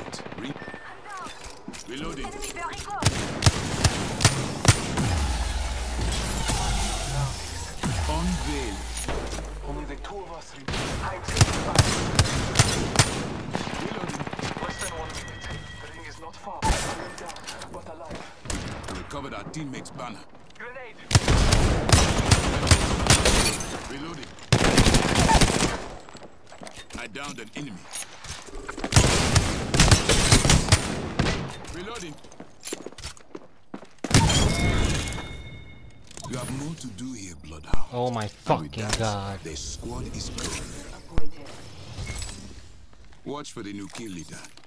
that. Reloading. Unveil. Only the two of us remain. I'm satisfied. Reloading. Less than 1 minute. The ring is not far. I am down, but alive. We recovered our teammate's banner. Grenade! Reloading. I downed an enemy. Reloading. You have more to do here, Bloodhound. Oh my fucking god. The squad is going. Watch for the new kill leader.